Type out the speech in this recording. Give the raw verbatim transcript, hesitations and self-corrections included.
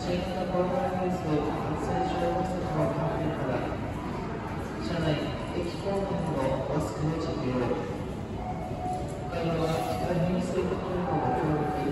新型コロナウイルス感染症対策の観点から、車内、駅構内のマスクの着用、会話は控えめにすることへのご協力